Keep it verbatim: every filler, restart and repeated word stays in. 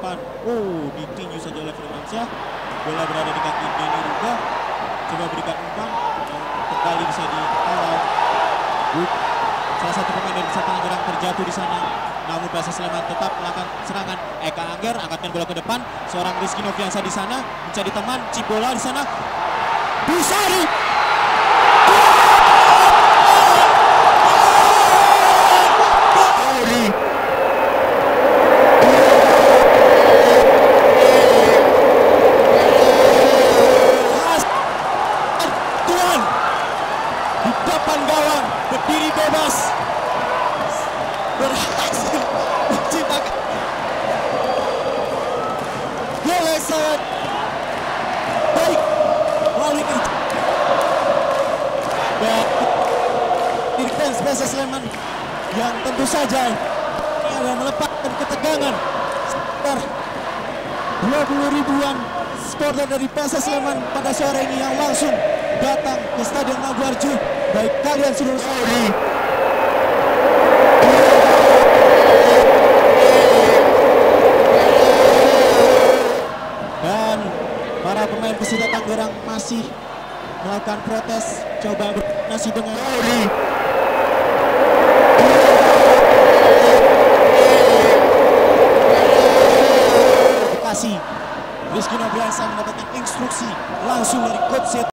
depan. Oh, ditinju saja oleh Firmansyah. Bola berada di kaki Denny Ruga. Coba berikan umpan dan kembali bisa dikawal. Salah satu pemain dari Persita Tangerang terjatuh di sana. Namun P S S Sleman tetap melakukan serangan. Eka Angger angkatkan bola ke depan. Seorang Rizky Noviansa di sana mencari teman. Chip bola di sana. Busari. Di depan gawang berdiri bebas berhasil menciptakan gol yang sangat baik melalui kerja dan defense P S S Sleman yang tentu saja ini adalah melepaskan ketegangan. Sekitar dua puluh ribuan supporter dari P S S Sleman pada sore ini yang langsung datang ke Stadion Maguwarjo. Baik kalian seluruh Saudi dan para pemain Persita Tangerang masih melakukan protes, coba berkoordinasi dengan Saudi. Rizky Noviansa mendapatkan instruksi langsung dari coach